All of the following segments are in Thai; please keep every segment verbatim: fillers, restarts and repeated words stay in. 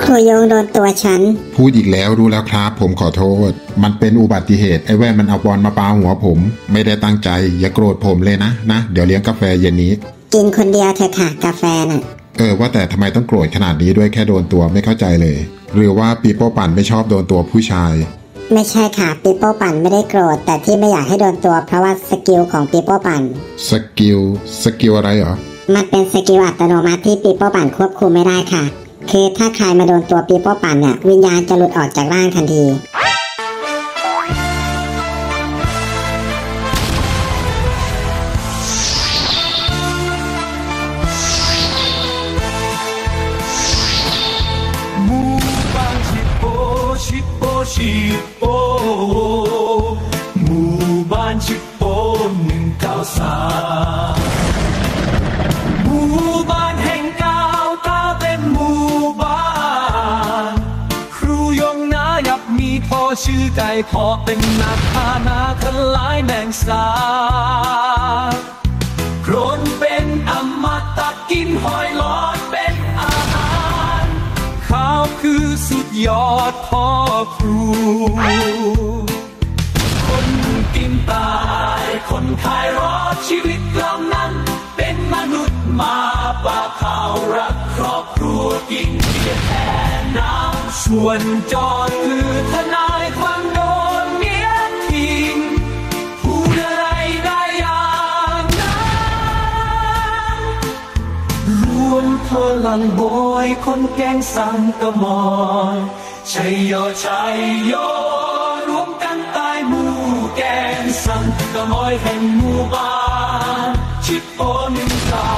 ครูโยงโดนตัวฉันพูดอีกแล้วรู้แล้วครับผมขอโทษมันเป็นอุบัติเหตุไอ้แว่นมันเอาบอลมาปาหัวผมไม่ได้ตั้งใจอย่าโกรธผมเลยนะนะเดี๋ยวเลี้ยงกาแฟเย็นนี้กินคนเดียวเถอะค่ะกาแฟน่ะเออว่าแต่ทำไมต้องโกรธขนาดนี้ด้วยแค่โดนตัวไม่เข้าใจเลยหรือว่าปีโป้ปั่นไม่ชอบโดนตัวผู้ชายไม่ใช่ค่ะปีโป้ปั่นไม่ได้โกรธแต่ที่ไม่อยากให้โดนตัวเพราะว่าสกิลของปีโป้ปั่นสกิลสกิลอะไรเหรอมันเป็นสกิลอัตโนมัติที่ปีโป้ปั่นควบคุมไม่ได้ค่ะคือถ้าใครมาโดนตัวปีโป้ปั่นเนี่ยวิญญาณจะหลุดออกจากร่างทันทีชิปโปหมู่บ้านชิปโปหนึ่งเก้าสามหมู่บ้านแห่งก้าวก้าวเป็นหมู่บ้านครูยงนายับมีพ่อชื่อไก่พ่อเป็นนักพานาทลายแมงสาบโครนเป็นอมตะกินหอยหลอดเป็นอาหารข้าวคือสุดยอดพ่อครูคนกินตายคนขายรอดชีวิตเหล่านั้นเป็นมนุษย์มาป่าเขารักครอบครัวกินเบียร์แทนน้ำส่วนจอดคือทนายความโดนเมียทิ้งพูดอะไรได้อย่างนั้นรวมพลังโบยคนแกงสังกะมอยชัยโยชัยโยรวมกันตายหมู่แกงสังกะมอยแห่งหมู่บ้านชิปโปหนึ่งเก้า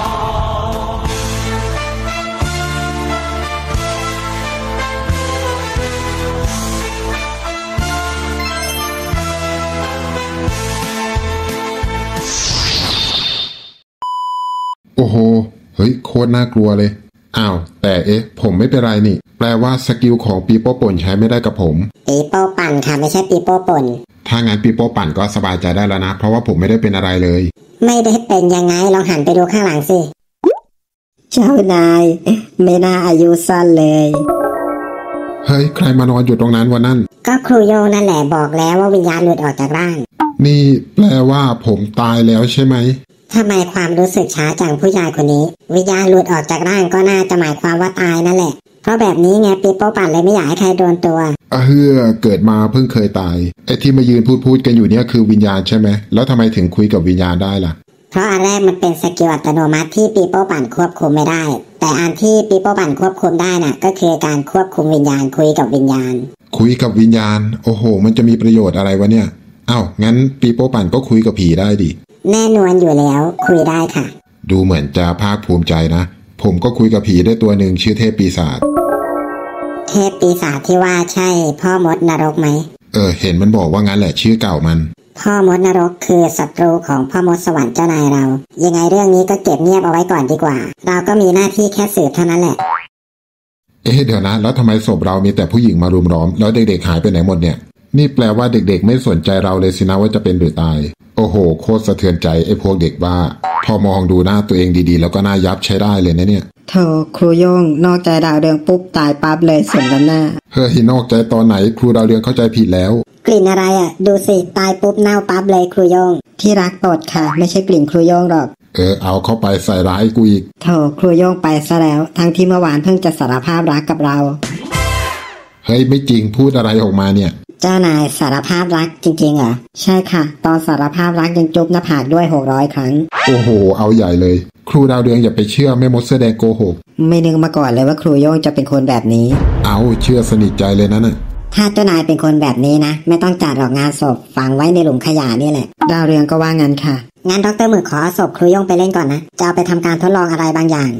โอ้โหเฮ้ยโคตรน่ากลัวเลยอ้าวแต่เอ๊ะผมไม่เป็นไรนี่แปลว่าสกิลของปีโป้ป่นใช้ไม่ได้กับผมปีโป้ปั่นค่ะไม่ใช่ปีโป้ป่นถ้างั้นปีโป้ปั่นก็สบายใจได้แล้วนะเพราะว่าผมไม่ได้เป็นอะไรเลยไม่ได้เป็นยังไงลองหันไปดูข้างหลังสิเจ้านายไม่น่าอายุสั้นเลยเฮ้ยใครมานอนอยู่ตรงนั้นวันนั้นก็ครูโยนั่นแหละบอกแล้วว่าวิญญาณหลุดออกจากร่างนี่แปลว่าผมตายแล้วใช่ไหมทำไมความรู้สึกช้าจังผู้ชายคนนี้วิญญาณหลุดออกจากร่างก็น่าจะหมายความว่าตายนั่นแหละเพราะแบบนี้ไงปีโป้ปั่นเลยไม่อยากให้ใครโดนตัวอ่ะเฮือเกิดมาเพิ่งเคยตายไอ้ที่มายืนพูดพูดกันอยู่เนี่ยคือวิญญาณใช่ไหมแล้วทำไมถึงคุยกับวิญญาณได้ล่ะเพราะอันแรกมันเป็นสกิลอัตโนมัติที่ปีโป้ปั่นควบคุมไม่ได้แต่อันที่ปีโป้ปั่นควบคุมได้น่ะก็คือการควบคุมวิญญาณคุยกับวิญญาณคุยกับวิญญาณโอ้โหมันจะมีประโยชน์อะไรวะเนี่ยอ้าวงั้นปีโป้ปั่นก็คุยกับผีได้ดิแน่นอนอยู่แล้วคุยได้ค่ะดูเหมือนจะภาคภูมิใจนะผมก็คุยกับผีได้ตัวหนึ่งชื่อเทพปีศาจเทพปีศาจที่ว่าใช่พ่อมดนรกไหมเออเห็นมันบอกว่างั้นแหละชื่อเก่ามันพ่อมดนรกคือศัตรูของพ่อมดสวรรค์เจ้านายเรายังไงเรื่องนี้ก็เก็บเงียบเอาไว้ก่อนดีกว่าเราก็มีหน้าที่แค่สืบเท่านั้นแหละเอ๊ะเดี๋ยวนะแล้วทำไมศพเรามีแต่ผู้หญิงมารุมล้อมแล้วเด็กๆหายไปไหนหมดเนี่ยนี่แปลว่าเด็กๆไม่สนใจเราเลยสินะว่าจะเป็นหรือตายโอ้โหโคตรสะเทือนใจไอ้พวกเด็กบ้าพอมองดูหน้าตัวเองดีๆแล้วก็น่ายับใช้ได้เลยนะเนี่ยโธ่ครูโยงนอกใจดาวเรืองปุ๊บตายปั๊บเลยสมน้ำหน้าเฮ้ยนอกใจตอนไหนครูดาวเรืองเข้าใจผิดแล้วกลิ่นอะไรอ่ะดูสิตายปุ๊บเน่าปั๊บเลยครูโยงที่รักปลดค่ะไม่ใช่กลิ่นครูโยงหรอกเออเอาเข้าไปใส่ร้ายกูอีกโธ่ครูโยงไปซะแล้วทั้งที่เมื่อวานเพิ่งจะสารภาพรักกับเราเฮ้ยไม่จริงพูดอะไรออกมาเนี่ยเจ้านายสารภาพรักจริงๆเหรอใช่ค่ะตอนสารภาพรักยังจุ๊บหน้าผากด้วยหกร้อยครั้งโอ้โหเอาใหญ่เลยครูดาวเรืองอย่าไปเชื่อแม่มดเสื้อแดงโกหกไม่นึกมาก่อนเลยว่าครูโยงจะเป็นคนแบบนี้เอาเชื่อสนิทใจเลยนะน่ะถ้าเจ้านายเป็นคนแบบนี้นะไม่ต้องจัดหรอกงานศพฝังไว้ในหลุมขยะนี่แหละดาวเรืองก็ว่างั้นค่ะงั้นดร.หมึกขอศพครูโยงไปเล่นก่อนนะจะเอาไปทำการทดลองอะไรบางอย่าง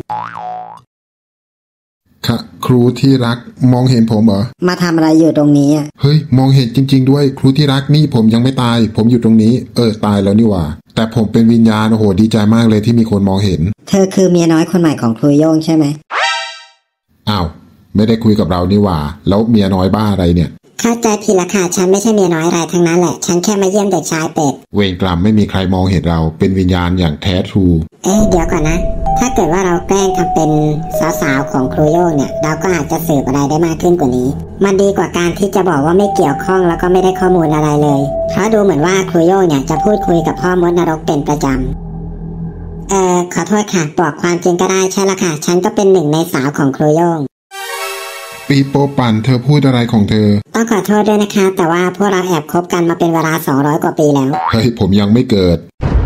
ค่ะครูที่รักมองเห็นผมเหรอมาทำอะไรอยู่ตรงนี้อ่ะเฮ้ยมองเห็นจริงๆด้วยครูที่รักนี่ผมยังไม่ตายผมอยู่ตรงนี้เออตายแล้วนี่หว่าแต่ผมเป็นวิญญาณโอ้โหดีใจมากเลยที่มีคนมองเห็นเธอคือเมียน้อยคนใหม่ของครูโยงใช่ไหมอ้าวไม่ได้คุยกับเรานี่หว่าแล้วเมียน้อยบ้าอะไรเนี่ยเข้าใจผิดละค่ะฉันไม่ใช่เมียน้อยอะไรทั้งนั้นแหละฉันแค่มาเยี่ยมเด็กชายเป็ดเวรกรรมไม่มีใครมองเห็นเราเป็นวิญญาณอย่างแท้ทรูเอ๊ะเดี๋ยวก่อนนะถ้าเกิดว่าเราแกล้งทำเป็นสาวๆของครูโย่งเนี่ยเราก็อาจจะสืบอะไรได้มากขึ้นกว่านี้มันดีกว่าการที่จะบอกว่าไม่เกี่ยวข้องแล้วก็ไม่ได้ข้อมูลอะไรเลยเพราะดูเหมือนว่าครูโย่งเนี่ยจะพูดคุยกับพ่อมดนรกเป็นประจำเอ่อขอโทษค่ะบอกความจริงก็ได้ใช่ละค่ะฉันก็เป็นหนึ่งในสาวของครูโย่งปีโป้ปั่นเธอพูดอะไรของเธอต้องขอโทษด้วยนะคะแต่ว่าพวกเราแอบคบกันมาเป็นเวลาสองร้อยกว่าปีแล้วเฮ้ยผมยังไม่เกิด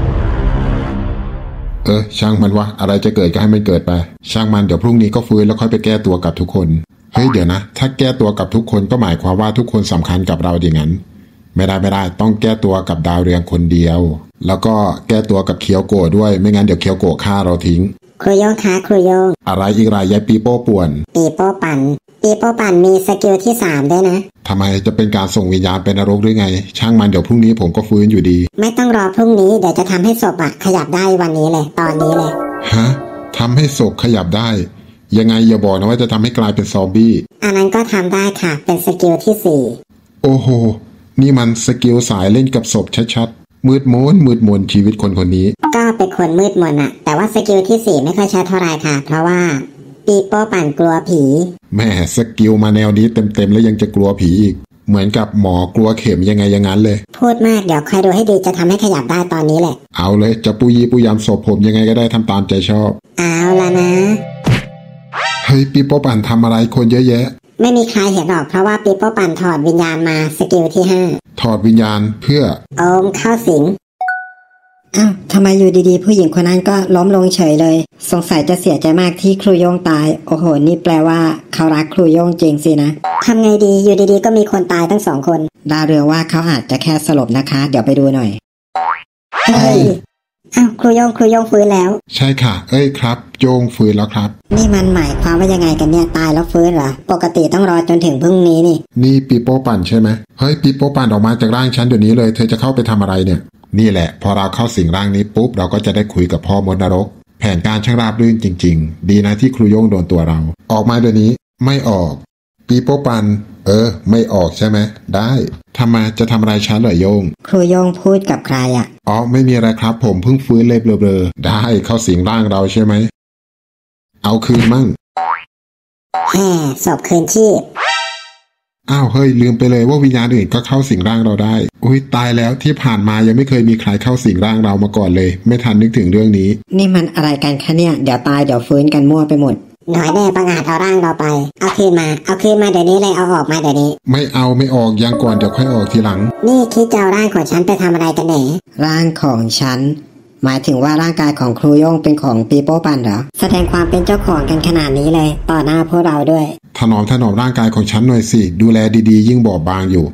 เออช่างมันวะอะไรจะเกิดก็ให้มันเกิดไปช่างมันเดี๋ยวพรุ่งนี้ก็ฟื้นแล้วค่อยไปแก้ตัวกับทุกคนเฮ้ยเดี๋ยวนะถ้าแก้ตัวกับทุกคนก็หมายความว่าทุกคนสำคัญกับเราอย่างนั้นไม่ได้ไม่ได้ต้องแก้ตัวกับดาวเรืองคนเดียวแล้วก็แก้ตัวกับเคียวโกะด้วยไม่งั้นเดี๋ยวเคียวโกะฆ่าเราทิ้งครูโย่งคะครูโย่งอะไรอีกรายยายปีโป้ป่วนปีโป้ปั่นปีโป้ปั่นมีสกิลที่สามด้วยนะทำไมจะเป็นการส่งวิญญาณไปนรกหรือไงช่างมันเดี๋ยวพรุ่งนี้ผมก็ฟื้นอยู่ดีไม่ต้องรอพรุ่งนี้เดี๋ยวจะทำให้ศพอะขยับได้วันนี้เลยตอนนี้เลยฮะทำให้ศพขยับได้ยังไงอย่าบอกนะว่าจะทำให้กลายเป็นซอมบี้อันนั้นก็ทำได้ค่ะเป็นสกิลที่สี่โอ้โหนี่มันสกิลสายเล่นกับศพชัดๆมืดมนมืดมนชีวิตคนคนนี้ก็เป็นคนมืดมนอะแต่ว่าสกิลที่สี่ไม่ค่อยชัดเท่าไหร่ค่ะเพราะว่าปีโป้ปั่นกลัวผีแม่สกิลมาแนวนี้เต็มๆแล้วยังจะกลัวผีอีกเหมือนกับหมอกลัวเข็มยังไงอย่างนั้นเลยพูดมากเดี๋ยวใครดูให้ดีจะทำให้ขยับได้ตอนนี้แหละเอาเลยจะปุยีปุยำศพผมยังไงก็ได้ทำตามใจชอบเอาละนะเฮ้ยปีโป้ปั่นทำอะไรคนเยอะแยะไม่มีใครเห็นหรอกเพราะว่าปีโป้ปั่นถอดวิญญาณมาสกิลที่ห้าถอดวิญญาณเพื่อโอมเข้าสิงอ้าวทำไมอยู่ดีๆผู้หญิงคนนั้นก็ล้มลงเฉยเลยสงสัยจะเสียใจมากที่ครูโย่งตายโอ้โหนี่แปลว่าเขารักครูโย่งจริงสินะทำไงดีอยู่ดีๆก็มีคนตายทั้งสองคนดาวเรืองว่าเขาอาจจะแค่สลบนะคะเดี๋ยวไปดูหน่อยเฮ้ยอ้าวครูโย่งครูโย่งฟื้นแล้วใช่ค่ะเอ้ยครับโย่งฟื้นแล้วครับนี่มันหมายความว่ายังไงกันเนี่ยตายแล้วฟื้นเหรอปกติต้องรอจนถึงพรุ่งนี้นี่นี่ปีโป้ปั่นใช่ไหมเฮ้ยปีโป้ปั่นออกมาจากร่างฉันเดี๋ยวนี้เลยเธอจะเข้าไปทำอะไรเนี่ยนี่แหละพอเราเข้าสิงร่างนี้ปุ๊บเราก็จะได้คุยกับพ่อมดนรกแผนการช่างราบรื่นจริงๆดีนะที่ครูโย่งโดนตัวเราออกมาเดี๋ยวนี้ไม่ออกปีโป้ปันเออไม่ออกใช่ไหมได้ทำไมจะทำอะไรฉันเหรอโย่งครูโย่งพูดกับใครอ่ะอ๋อไม่มีอะไรครับผมเพิ่งฟื้นเลยเบลอๆได้เข้าสิงร่างเราใช่ไหมเอาคืนมั่งแหมศพคืนชีพอ้าวเฮ้ยลืมไปเลยว่าวิญญาณอื่นก็เข้าสิงร่างเราได้อุ้ยตายแล้วที่ผ่านมายังไม่เคยมีใครเข้าสิงร่างเรามาก่อนเลยไม่ทันนึกถึงเรื่องนี้นี่มันอะไรกันคะเนี่ยเดี๋ยวตายเดี๋ยวฟื้นกันมั่วไปหมดหน่อยแน่ประงาดเอาร่างเราไปเอาคืนมาเอาคืนมาเดี๋ยวนี้เลยเอาออกมาเดี๋ยวนี้ไม่เอาไม่ออกยังก่อนเดี๋ยวค่อยออกทีหลังนี่คิดจะเอาร่างของฉันไปทำอะไรกันแน่ร่างของฉันหมายถึงว่าร่างกายของครูโย่งเป็นของปีโป้ปั่นเหรอแสดงความเป็นเจ้าของกันขนาดนี้เลยต่อหน้าพวกเราด้วยถนอมถนอมร่างกายของฉันหน่อยสิดูแลดีๆยิ่งบอบบางอยู่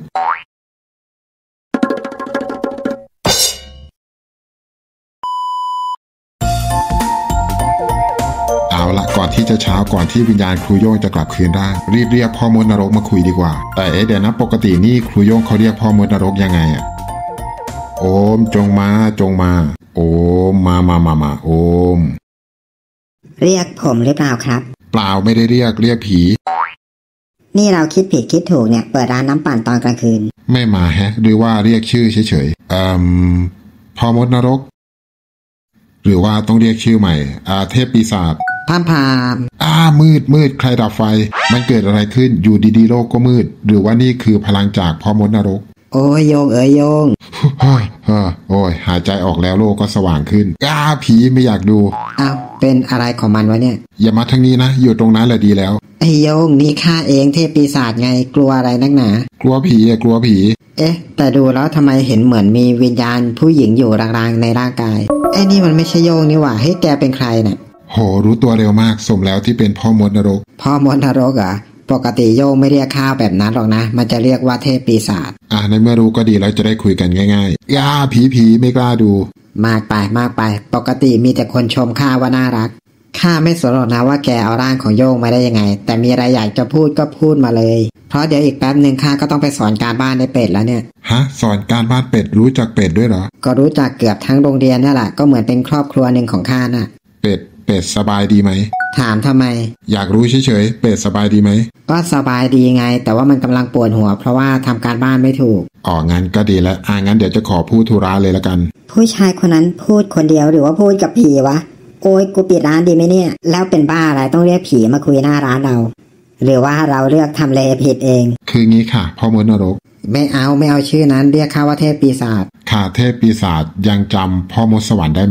เอาละก่อนที่จะเช้าก่อนที่วิญญาณครูโย่งจะกลับคืนร่างรีบเรียกพ่อมดนรกมาคุยดีกว่าแต่เอ๊ะเดี๋ยวนะปกตินี่ครูโย่งเขาเรียกพ่อมดนรกยังไงอะโอมจงมาจงมาโอมมามามามาโอมเรียกผมหรือเปล่าครับเปล่าไม่ได้เรียกเรียกผีนี่เราคิดผิดคิดถูกเนี่ยเปิดร้านน้ำปั่นตอนกลางคืนไม่มาแฮะหรือว่าเรียกชื่อเฉยๆเอ่อพ่อมดนรกหรือว่าต้องเรียกชื่อใหม่อาเทพปีศาจพามพามอ้ามืดมืดใครดับไฟมันเกิดอะไรขึ้นอยู่ดีๆโลกก็มืดหรือว่านี่คือพลังจากพ่อมดนรกโอ้ยโยงเอ๋ยโยงโอ้ยหายใจออกแล้วโลกก็สว่างขึ้นอ้าผีไม่อยากดูอ้าวเป็นอะไรของมันวะเนี่ยอย่ามาทางนี้นะอยู่ตรงนั้นแหละดีแล้วไอ้โยงนี่ข้าเองเทพปีศาจไงกลัวอะไรนักหนากลัวผีอะกลัวผีเอ๊ะแต่ดูแล้วทำไมเห็นเหมือนมีวิญญาณผู้หญิงอยู่รางๆในร่างกายไอ้นี่มันไม่ใช่โยงนี่หว่าให้แกเป็นใครน่ะโหรู้ตัวเร็วมากสมแล้วที่เป็นพ่อมดนรกพ่อมดนรกเหรอปกติโยงไม่เรียกข้าวแบบนั้นหรอกนะมันจะเรียกว่าเทพปีศาจอ่ะในเมื่อรู้ก็ดีแล้วจะได้คุยกันง่ายๆย่าผีผีไม่กล้าดูมากไปมากไปปกติมีแต่คนชมข้าว่าน่ารักข้าไม่สนหรอกนะว่าแกเอาร่างของโยงมาได้ยังไงแต่มีอะไรอยากจะพูดก็พูดมาเลยเพราะเดี๋ยวอีกแป๊บนึงข้าก็ต้องไปสอนการบ้านในเป็ดแล้วเนี่ยฮะสอนการบ้านเป็ดรู้จักเป็ดด้วยเหรอก็รู้จักเกือบทั้งโรงเรียนนี่แหละก็เหมือนเป็นครอบครัวหนึ่งของข้าน่ะเป็ดเป็ดสบายดีไหมถามทำไมอยากรู้เฉยๆเป็ดสบายดีไหมก็สบายดีไงแต่ว่ามันกำลังปวดหัวเพราะว่าทำการบ้านไม่ถูกอ๋องั้นก็ดีแล้วอ่างั้นเดี๋ยวจะขอพูดธุระเลยละกันผู้ชายคนนั้นพูดคนเดียวหรือว่าพูดกับผีวะโอ้ยกูปิดร้านดีไหมเนี่ยแล้วเป็นบ้าอะไรต้องเรียกผีมาคุยหน้าร้านเราหรือว่าเราเลือกทำเลผิดเองคืองี้ค่ะพ่อมดนรกไม่เอาไม่เอาชื่อนั้นเรียกข้าว่าเทพปีศาจค่ะเทพปีศาจยังจำพ่อมดสวรรค์ได้ไหม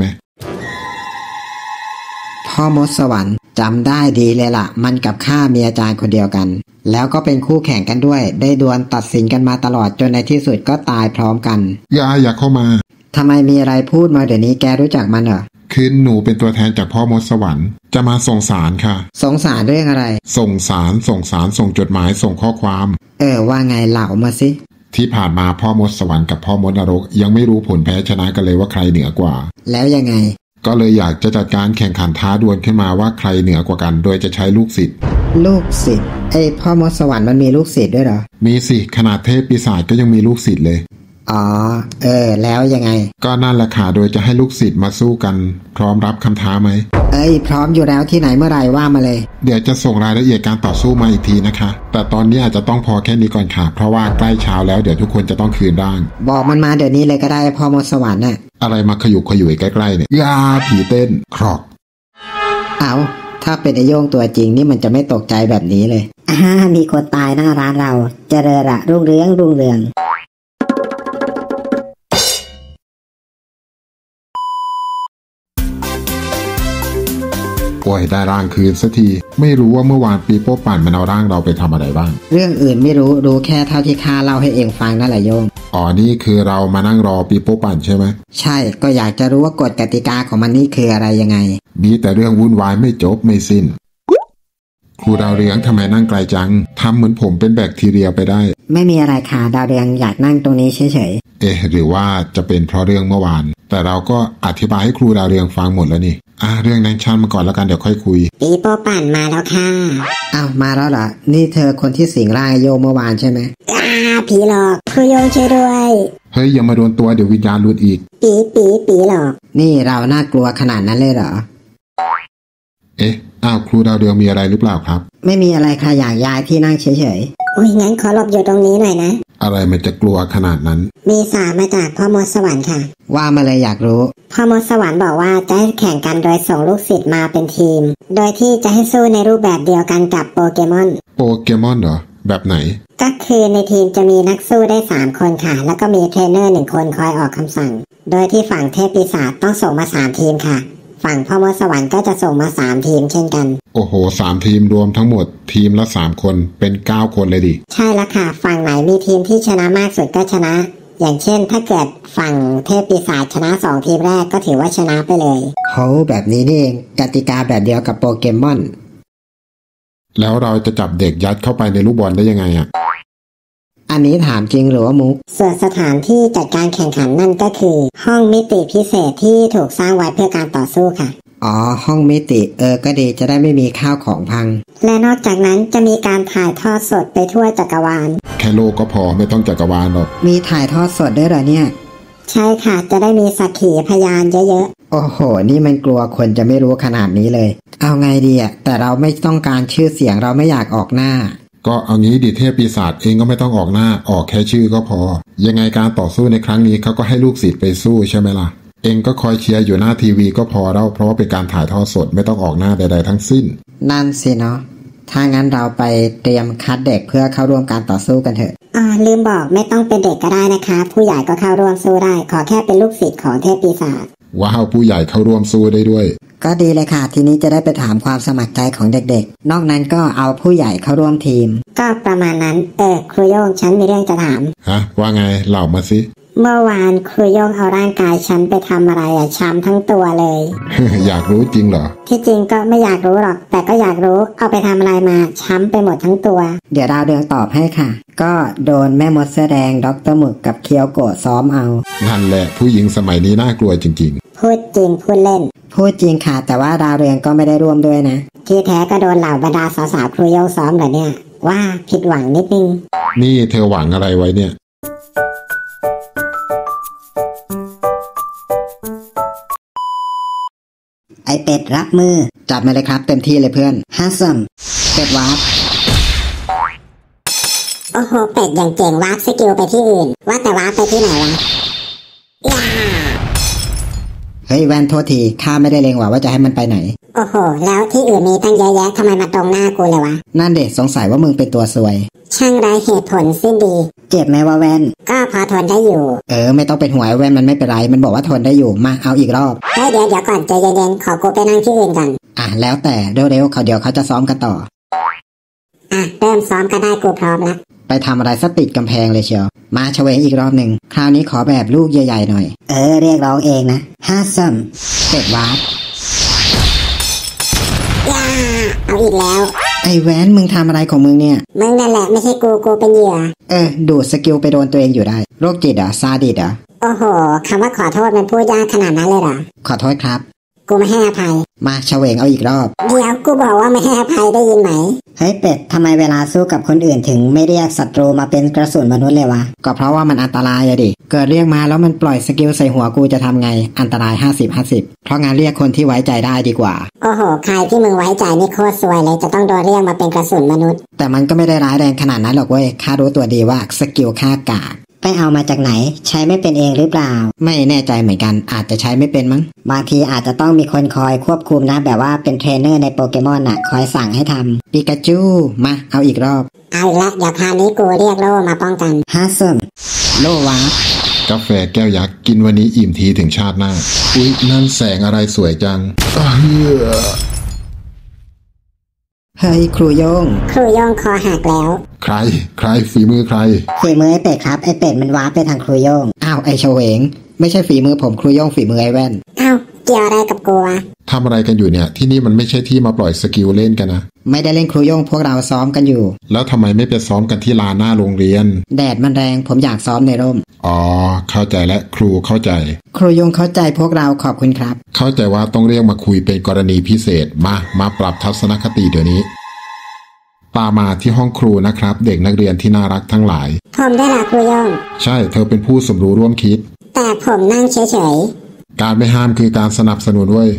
พ่อมดสวรรค์จำได้ดีเลยล่ะมันกับข้ามีอาจารย์คนเดียวกันแล้วก็เป็นคู่แข่งกันด้วยได้ดวลตัดสินกันมาตลอดจนในที่สุดก็ตายพร้อมกันอย่าอย่าเข้ามาทำไมมีอะไรพูดมาเดี๋ยวนี้แกรู้จักมันเหรอคือหนูเป็นตัวแทนจากพ่อมดสวรรค์จะมาส่งสารค่ะส่งสารเรื่องอะไรส่งสารส่งสารส่งจดหมายส่งข้อความเออว่าไงเล่ามาสิที่ผ่านมาพ่อมดสวรรค์กับพ่อมดนรกยังไม่รู้ผลแพ้ชนะกันเลยว่าใครเหนือกว่าแล้วยังไงก็เลยอยากจะจัดการแข่งขันท้าดวลขึ้นมาว่าใครเหนือกว่ากันโดยจะใช้ลูกศิษย์ลูกศิษย์ไอ้พ่อมดสวรรค์มันมีลูกศิษย์ด้วยเหรอมีสิขนาดเทพปีศาจก็ยังมีลูกศิษย์เลยอ๋อเออแล้วยังไงก็นั่นแหละค่ะโดยจะให้ลูกศิษย์มาสู้กันพร้อมรับคำท้าไหมเอ้ยพร้อมอยู่แล้วที่ไหนเมื่อไรว่ามาเลยเดี๋ยวจะส่งรายละเอียดการต่อสู้มาอีกทีนะคะแต่ตอนนี้อาจจะต้องพอแค่นี้ก่อนค่ะเพราะว่าใกล้เช้าแล้วเดี๋ยวทุกคนจะต้องคืนร่างบอกมันมาเดี๋ยวนี้เลยก็ได้พ่อมดสวรรค์น่ะอะไรมาขยุกขยุยใกล้ๆเนี่ยยาผีเต้นครอกเอาถ้าเป็นไอโย่งตัวจริงนี่มันจะไม่ตกใจแบบนี้เลยอ่ามีคนตายหน้าร้านเราเจริญละรุ่งเรืองรุ่งเรืองโอ้ยได้ร่างคืนสักทีไม่รู้ว่าเมื่อวานปีโป้ปั่นมันเอาร่างเราไปทำอะไรบ้างเรื่องอื่นไม่รู้รู้แค่เท่าที่ข้าเล่าให้เองฟังนั่นแหละโยงอ๋อนี่คือเรามานั่งรอปีโป้ปั่นใช่ไหมใช่ก็อยากจะรู้ว่ากฎกติกาของมันนี่คืออะไรยังไงมีแต่เรื่องวุ่นวายไม่จบไม่สิ้นครูดาวเรืองทำไมนั่งไกลจังทำเหมือนผมเป็นแบคทีเรียไปได้ไม่มีอะไรค่ะดาวเรืองอยากนั่งตรงนี้เฉยๆเอ๊ะหรือว่าจะเป็นเพราะเรื่องเมื่อวานแต่เราก็อธิบายให้ครูดาวเรืองฟังหมดแล้วนี่อ่ะเรื่องนั้นช่างมาก่อนแล้วกันเดี๋ยวค่อยคุยปีโป้ปั่นมาแล้วค่ะอ้าวมาแล้วเหรอนี่เธอคนที่สิงร่างโยมเมื่อวานใช่ไหมอ้าผีหลอกครูโยงช่วยด้วยเฮ้ยอย่ามาโดนตัวเดี๋ยววิญญาณหลุดอีกปีปีปีหลอกนี่เราน่ากลัวขนาดนั้นเลยเหรอเอ๊ะอ้าวครูดาวเรืองมีอะไรหรือเปล่าครับไม่มีอะไรค่ะอยากย้ายที่นั่งเฉยๆอุ้ยงั้นขอหลบอยู่ตรงนี้หน่อยนะอะไรมันจะกลัวขนาดนั้นมีสารมาจากพ่อมดสวรรค์ค่ะว่ามาเลยอยากรู้พ่อมดสวรรค์บอกว่าจะให้แข่งกันโดยส่งลูกศิษย์มาเป็นทีมโดยที่จะให้สู้ในรูปแบบเดียวกันกับโปเกมอนโปเกมอนเหรอแบบไหนก็คือในทีมจะมีนักสู้ได้สามคนค่ะแล้วก็มีเทรนเนอร์หนึ่งคนคอยออกคำสั่งโดยที่ฝั่งเทพปีศาจต้องส่งมาสามทีมค่ะฝั่งพ่อมดสวรรค์ก็จะส่งมาสามทีมเช่นกันโอ้โหสามทีมรวมทั้งหมดทีมละสามคนเป็นเก้าคนเลยดิใช่แล้วค่ะฝั่งไหนมีทีมที่ชนะมากสุดก็ชนะอย่างเช่นถ้าเกิดฝั่งเทพปีศาจชนะสองทีมแรกก็ถือว่าชนะไปเลยโหแบบนี้นี่เองกติกาแบบเดียวกับโปเกมอนแล้วเราจะจับเด็กยัดเข้าไปในลูกบอลได้ยังไงอ่ะอันนี้ถามจริงหรือว่ามุกส่วนสถานที่จัดการแข่งขันนั่นก็คือห้องมิติพิเศษที่ถูกสร้างไว้เพื่อการต่อสู้ค่ะอ๋อห้องมิติเออก็ดีจะได้ไม่มีข้าวของพังและนอกจากนั้นจะมีการถ่ายทอดสดไปทั่วจักรวาลแค่โลกก็พอไม่ต้องจักรวาลหรอกมีถ่ายทอดสดด้วยเหรอเนี่ยใช่ค่ะจะได้มีสักขีพยานเยอะๆโอ้โหนี่มันกลัวคนจะไม่รู้ขนาดนี้เลยเอาไงดีอ่ะแต่เราไม่ต้องการชื่อเสียงเราไม่อยากออกหน้าก็เอางี้ดิเทพปีศาจเองก็ไม่ต้องออกหน้าออกแค่ชื่อก็พอยังไงการต่อสู้ในครั้งนี้เขาก็ให้ลูกศิษย์ไปสู้ใช่ไหมล่ะเองก็คอยเชียร์อยู่หน้าทีวีก็พอแล้วเพราะว่าเป็นการถ่ายทอดสดไม่ต้องออกหน้าใดๆทั้งสิ้นนั่นสิเนาะถ้างั้นเราไปเตรียมคัดเด็กเพื่อเข้าร่วมการต่อสู้กันเถอะอ่าลืมบอกไม่ต้องเป็นเด็กก็ได้นะคะผู้ใหญ่ก็เข้าร่วมสู้ได้ขอแค่เป็นลูกศิษย์ของเทพปีศาจว้าวผู้ใหญ่เข้าร่วมสู้ได้ด้วยก็ดีเลยค่ะทีนี้จะได้ไปถามความสมัครใจของเด็กๆนอกนั้นก็เอาผู้ใหญ่เข้าร่วมทีมก็ประมาณนั้นเออครูโยงฉันมีเรื่องจะถามฮะว่าไงเล่ามาสิเมื่อวานครูโยงเอาร่างกายฉันไปทำอะไรอะช้ำทั้งตัวเลยอยากรู้จริงเหรอที่จริงก็ไม่อยากรู้หรอกแต่ก็อยากรู้เอาไปทำอะไรมาช้ำไปหมดทั้งตัวเดี๋ยวดาวเดืองตอบให้ค่ะก็โดนแม่มดเสื้อแดงด็อกเตอร์หมึกกับเคียวโกะซ้อมเอานั่นแหละผู้หญิงสมัยนี้น่ากลัวจริงๆพูดจริงพูดเล่นพูดจริงค่ะแต่ว่าดาวเรืองก็ไม่ได้ร่วมด้วยนะที่แท้ก็โดนเหล่าบรรดาสาวๆครูโยงซ้อมเหรอเนี่ยว่าผิดหวังนิดนึงนี่เธอหวังอะไรไว้เนี่ยไอเป็ดรับมือจัดมาเลยครับเต็มที่เลยเพื่อนฮัสซัมเป็ดวาร์ปโอ้โหเป็ดอย่างเก่งวาร์ปสกิลไปที่อื่นว่าแต่วาร์ปไปที่ไหนวะย่าเฮ้ยแวนโทษทีข้าไม่ได้เล็งว่าว่าจะให้มันไปไหนโอ้โหแล้วที่อื่นมีตั้งเยอะแยะทำไมมาตรงหน้ากูเลยวะนั่นเด็กสงสัยว่ามึงเป็นตัวซวยช่างไร้เหตุผลสิ้นดีเจ็บไหมวะแวนก็พอทนได้อยู่เออไม่ต้องเป็นห่วงแวนมันไม่เป็นไรมันบอกว่าทนได้อยู่มาเอาอีกรอบเฮ้ยเดี๋ยวเดี๋ยวก่อนใจเย็นๆขอกูไปนั่งที่อื่นก่อนอ่ะแล้วแต่เร็วๆเขาเดี๋ยวเขาจะซ้อมกันต่ออ่ะเริ่มซ้อมกันได้กูพร้อมแล้วไปทำอะไรสติดกำแพงเลยเชียวมาเฉวงอีกรอบหนึ่งคราวนี้ขอแบบลูกใหญ่ๆหน่อยเออเรียกร้องเองนะฮัสซัมเป็ดวาร์ปย่าเอาอีกแล้วไอ้แวนมึงทำอะไรของมึงเนี่ยมึงนั่นแหละไม่ใช่กูกูเป็นเหยื่อเออดูดสกิลไปโดนตัวเองอยู่ได้โรคจิตเหรอซาดิสเหรอโอ้โหคำว่าขอโทษมันพูดยากขนาดนั้นเลยเหรอขอโทษครับกูไม่ให้อภัยมาเฉวงเอาอีกรอบเดี๋ยวกูบอกว่าไม่ให้อภัยได้ยินไหมเฮ้ยเป็ดทำไมเวลาสู้กับคนอื่นถึงไม่เรียกศัตรูมาเป็นกระสุนมนุษย์เลยวะก็เพราะว่ามันอันตรายอะดิเกิดเรียกมาแล้วมันปล่อยสกิลใส่หัวกูจะทำไงอันตราย ห้าสิบ ห้าสิบ เพราะงานเรียกคนที่ไว้ใจได้ดีกว่าโอ้โหใครที่มึงไว้ใจนี่โคตรซวยเลยจะต้องโดนเรียกมาเป็นกระสุนมนุษย์แต่มันก็ไม่ได้ร้ายแรงขนาดนั้นหรอกเว้ยข้ารู้ตัวดีว่าสกิลฆ่ากากไปเอามาจากไหนใช้ไม่เป็นเองหรือเปล่าไม่แน่ใจเหมือนกันอาจจะใช้ไม่เป็นมั้งบางทีอาจจะต้องมีคนคอยควบคุมนะแบบว่าเป็นเทรนเนอร์ในโปเกมอนน่ะคอยสั่งให้ทำปิกาจูมาเอาอีกรอบเอาอีกแล้วเดี๋ยวคราวนี้กูเรียกโล่มาป้องกันฮัสซัมโล่วาร์ปกาแฟแก้วยักษ์กินวันนี้อิ่มทีถึงชาติหน้าอุ๊ยนั่นแสงอะไรสวยจังเฮ้ยครูโยงครูโยงคอหักแล้วใครใครฝีมือใครฝีมือไอเป็ดครับไอเป็ดมันวาร์ปไปทางครูโยงอ้าวไอเฉวงไม่ใช่ฝีมือผมครูโยงฝีมือไอแว่นอ้าวเกี่ยวอะไรกับกูวะทำอะไรกันอยู่เนี่ยที่นี่มันไม่ใช่ที่มาปล่อยสกิลเล่นกันนะไม่ได้เล่นครูโยงพวกเราซ้อมกันอยู่แล้วทำไมไม่ไปซ้อมกันที่ลานหน้าโรงเรียนแดดมันแรงผมอยากซ้อมในร่มอ๋อเข้าใจและครูเข้าใจครูโยงเข้าใจพวกเราขอบคุณครับเข้าใจว่าต้องเรียกมาคุยเป็นกรณีพิเศษมามาปรับทัศนคติเดี๋ยวนี้ตามมาที่ห้องครูนะครับเด็กนักเรียนที่น่ารักทั้งหลายผมได้ละครูโยงใช่เธอเป็นผู้สมรู้ร่วมคิดแต่ผมนั่งเฉยๆการไม่ห้ามคือการสนับสนุนเว้ย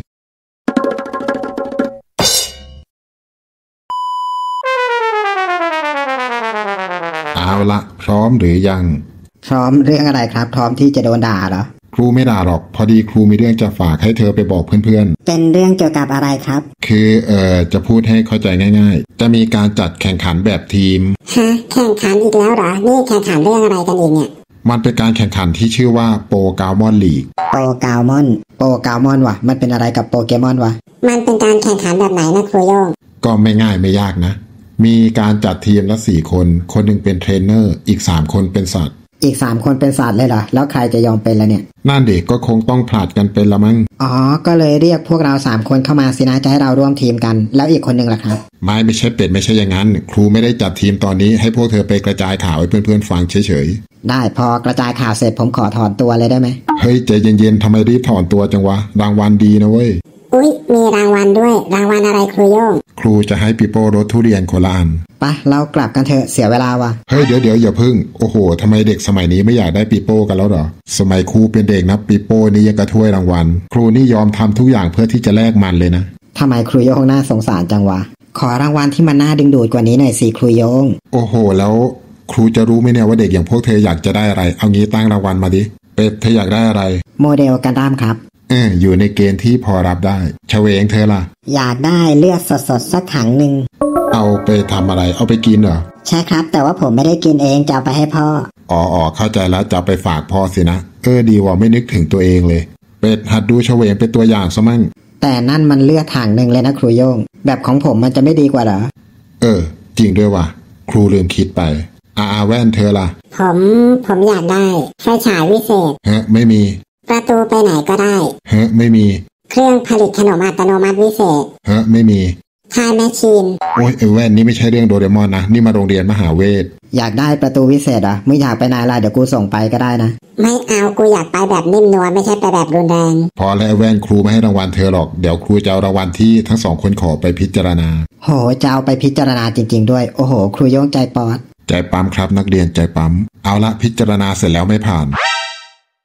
เอาละพร้อมหรือยังพร้อมเรื่องอะไรครับพร้อมที่จะโดนด่าเหรอครูไม่ด่าหรอกพอดีครูมีเรื่องจะฝากให้เธอไปบอกเพื่อนๆเป็นเรื่องเกี่ยวกับอะไรครับคือเอ่อจะพูดให้เข้าใจง่ายๆจะมีการจัดแข่งขันแบบทีมฮะแข่งขันอีกแล้วเหรอนี่แข่งขันเรื่องอะไรกันอีกเนี่ยมันเป็นการแข่งขันที่ชื่อว่าโปกามอนลีกโปกามอนโปกามอนวะมันเป็นอะไรกับโปเกมอนวะมันเป็นการแข่งขันแบบไหนนะครูโยงก็ไม่ง่ายไม่ยากนะมีการจัดทีมละสี่คนคนหนึ่งเป็นเทรนเนอร์อีกสามคนเป็นสัตว์อีกสามคนเป็นสัตว์เลยเหรอแล้วใครจะยอมเป็นล่ะเนี่ยนั่นเด็กก็คงต้องผลัดกันเป็นละมั้งอ๋อก็เลยเรียกพวกเราสามคนเข้ามาสินะจะให้เราร่วมทีมกันแล้วอีกคนนึงล่ะครับไม่ไม่ใช่เป็ดไม่ใช่อย่างนั้นครูไม่ได้จัดทีมตอนนี้ให้พวกเธอไปกระจายข่าวให้เพื่อนๆฟังเฉยๆได้พอกระจายข่าวเสร็จผมขอถอนตัวเลยได้ไหมเฮ้ยใจเย็นๆทำไมรีบถอนตัวจังวะรางวัลดีนะเว้ยอุ๊ยมีรางวัลด้วยรางวัลอะไรครูโยงครูจะให้ปีโป้รถทุเรียนคนละอันไปเรากลับกันเถอะเสียเวลาว่ะเฮ้ยเดี๋ยวเดี๋ยวอย่าพึ่งโอ้โหทำไมเด็กสมัยนี้ไม่อยากได้ปีโป้กันแล้วเหรอสมัยครูเป็นเด็กนะปีโป้นี่ยังกระถ้วยรางวัลครูนี่ยอมทำทุกอย่างเพื่อที่จะแลกมันเลยนะทำไมครูโยงน่าสงสารจังวะขอรางวัลที่มันน่าดึงดูดกว่านี้หน่อยสิครูโยงโอ้โหแล้วครูจะรู้ไหมเนี่ยว่าเด็กอย่างพวกเธออยากจะได้อะไรเอางี้ตั้งรางวัลมาดิเป็ดเธออยากได้อะไรโมเดลกันดั้มครับเอออยู่ในเกณฑ์ที่พอรับได้เฉวงเธอล่ะอยากได้เลือดสดๆสักถังหนึ่งเอาไปทำอะไรเอาไปกินเหรอใช่ครับแต่ว่าผมไม่ได้กินเองจะเอาไปให้พ่ออ๋ออ๋อเข้าใจแล้วจะไปฝากพ่อสินะเออดีว่าไม่นึกถึงตัวเองเลยเป็ดหัดดูเฉวงเป็นตัวอย่างซะมั่งแต่นั่นมันเลือดถังหนึ่งเลยนะครูโยงแบบของผมมันจะไม่ดีกว่าเหรอเออจริงด้วยว่ะครูลืมคิดไปอาอาแว่นเธอล่ะผมผมอยากได้ไฟฉายวิเศษเฮ้ไม่มีประตูไปไหนก็ได้เฮ้ไม่มีเครื่องผลิตขนมอัตโนมัติวิเศษเฮ้ไม่มีทายแมชชีนโอ้ยไอ้แว่นนี่ไม่ใช่เรื่องโดเรมอนนะนี่มาโรงเรียนมหาเวทอยากได้ประตูวิเศษอ่ะไม่อยากไปไหนล่ะเดี๋ยวกูส่งไปก็ได้นะไม่เอากูอยากไปแบบนิ่มนวลไม่ใช่ไปแบบรุนแรงพอแล้วไอ้แว่นครูไม่ให้รางวัลเธอหรอกเดี๋ยวครูจะเอารางวัลที่ทั้งสองคนขอไปพิจารณาโหจะเอาไปพิจารณาจริงๆด้วยโอ้โหครูโยงใจปอดใจปั๊มครับนักเรียนใจปั๊มเอาละพิจารณาเสร็จแล้วไม่ผ่าน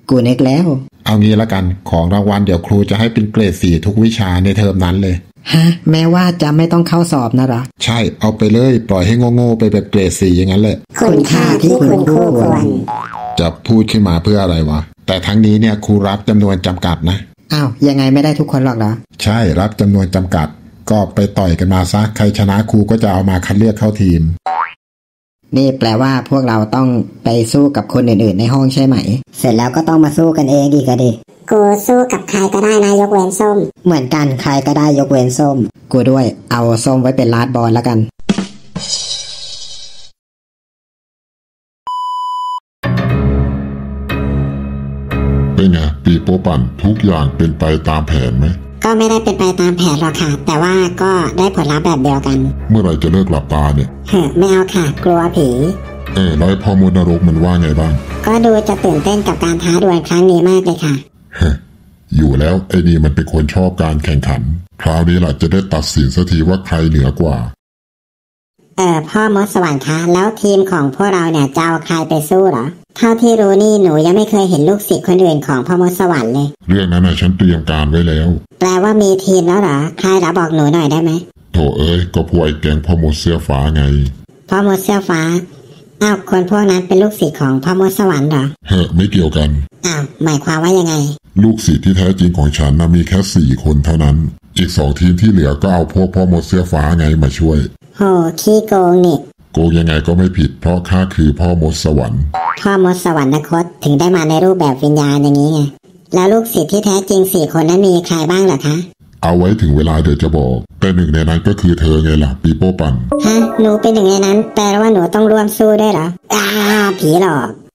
กูนึกแล้วเอางี้ละกันของรางวัลเดี๋ยวครูจะให้เป็นเกรดสี่ทุกวิชาในเทอมนั้นเลยฮะแม้ว่าจะไม่ต้องเข้าสอบนะหรอใช่เอาไปเลยปล่อยให้โง่ๆไปแบบเกรดสี่อย่างนั้นเลยคุณค่าที่คุณคู่ควรจะพูดขึ้นมาเพื่ออะไรวะแต่ทั้งนี้เนี่ยครูรับจำนวนจำกัดนะอ้าวยังไงไม่ได้ทุกคนหรอกเหรอใช่รับจำนวนจำกัดก็ไปต่อยกันมาซะใครชนะครูก็จะเอามาคัดเลือกเข้าทีมนี่แปลว่าพวกเราต้องไปสู้กับคนอื่นๆในห้องใช่ไหมเสร็จแล้วก็ต้องมาสู้กันเองดีกันดิกูสู้กับใครก็ได้นะยกเว้นส้มเหมือนกันใครก็ได้ยกเว้นส้มกูด้วยเอาส้มไว้เป็นลาดบอลแล้วกันเป็นไงปีโป้ปั่นทุกอย่างเป็นไปตามแผนไหมก็ไม่ได้เป็นไปตามแผนหรอกค่ะแต่ว่าก็ได้ผลลัพธ์แบบเดียวกันเมื่อไหร่จะเลิกหลับตาเนี่ยเฮ้ไม่เอาค่ะกลัวผีเออแล้วพ่อมดนรกมันว่าไงบ้างก็ดูจะตื่นเต้นกับการท้าดวลครั้งนี้มากเลยค่ะเฮ้อยู่แล้วไอ้นี่มันเป็นคนชอบการแข่งขันคราวนี้แหละจะได้ตัดสินสักทีว่าใครเหนือกว่าเออพ่อมดสวรรค์คะแล้วทีมของพวกเราเนี่ยจะเอาใครไปสู้เหรอเท่าที่รู้นี่หนูยังไม่เคยเห็นลูกศิษย์คนอื่นของพ่อมดสวรรค์เลยเรื่องนั้นน่ะฉันเตรียมการไว้แล้วแปลว่ามีทีมแล้วเหรอใครเหรอบอกหนูหน่อยได้ไหมโถเอ้ยก็พวกไอ้แก๊งพ่อมดเสื้อฟ้าไงพ่อมดเสื้อฟ้าอ้าวคนพวกนั้นเป็นลูกศิษย์ของพ่อมดสวรรค์เหรอเฮ้ไม่เกี่ยวกันอ้าวหมายความว่ายังไงลูกศิษย์ที่แท้จริงของฉันน่ะมีแค่สี่คนเท่านั้นอีกสองทีมที่เหลือก็เอาพวกพ่อมดเสื้อฟ้าไงมาช่วยโหขี้โกงนี่โกงยังไงก็ไม่ผิดเพราะข้าคือพ่อมดสวรรค์พ่อมดสวรรคตถึงได้มาในรูปแบบวิญญาณอย่างนี้ไงแล้วลูกศิษย์ที่แท้จริงสี่คนนั้นมีใครบ้างเหรอคะเอาไว้ถึงเวลาเดี๋ยวจะบอกแต่หนึ่งในนั้นก็คือเธอไงล่ะปีโป้ปั่นฮะหนูเป็นหนึ่งในนั้นแปลว่าหนูต้องร่วมสู้ด้วยเหรออ้าผีหลอก